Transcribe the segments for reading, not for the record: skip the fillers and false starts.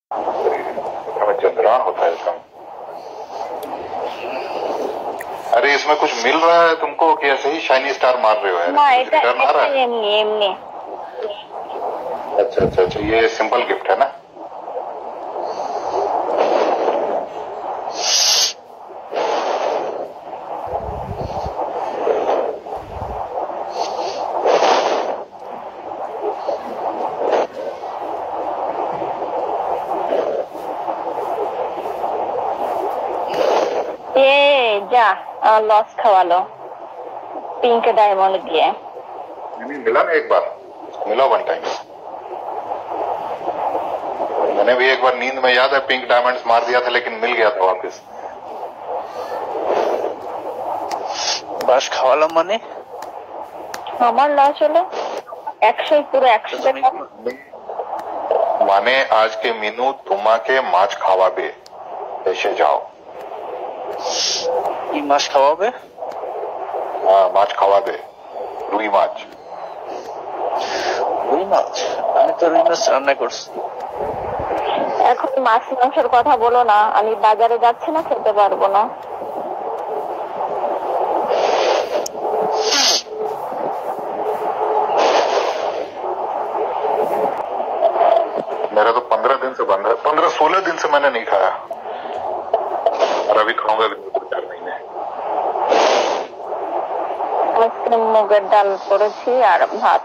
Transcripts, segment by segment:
चंद्रग्रहण होता है इसका। अरे इसमें कुछ मिल रहा है तुमको कि ऐसे ही शाइनी स्टार मार रहे हो? रिटर्न आ रहा है? अच्छा अच्छा अच्छा, ये सिंपल गिफ्ट है ना? ये जा लॉस खवा लो पिंक डायमंड दिए। मिला ना एक बार, मिला वन टाइम। मैंने भी एक बार नींद में, याद है, पिंक डायमंड्स मार दिया था, लेकिन मिल गया था वापस। বাস খাওয়ালাম মানে আমার লস হলো 100 পুরো 100 টাকা। মানে আজকে মিনু তোমাকে মাছ খাওয়াবে, এসে যাও। কি মাছ খাওয়াবে? হ্যাঁ, মাছ খাওয়াবে, রুই মাছ। রুই মাছ? আমি তো রুই মাছ রান্না করছি। এখন মাছ মাংসের কথা বলো না, আমি বাজারে যাচ্ছি না, খেতে পারবো না। मेरा तो 15 दिन से बंद है, 15-16 दिन से मैंने नहीं खाया, और अभी खाऊंगा भी 2-4 महीने। মুগের ডাল করেছি আর ভাত।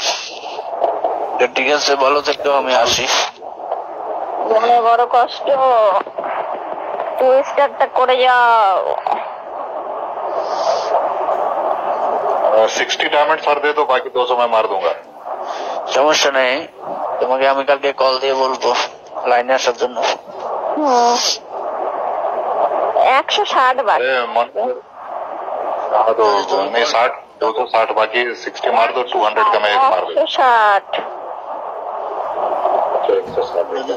ঠিক আছে, ভালো থাকতো, আমি আসি। মনে বড় কষ্ট, টুইস্টারটা করে যাও। 60 डायमंड सर दे दो, बाकी 200 मैं मार दूंगा। সমস্যা নেই, তোমাকে আমি কালকে কল দিয়ে বলবো লাইনে আসার জন্য। 160 বার। हाँ तो नहीं, 60, 260, बाकी 60 मार दो, 200 का मैं एक मार दूंगा। 160। अच्छा, 160।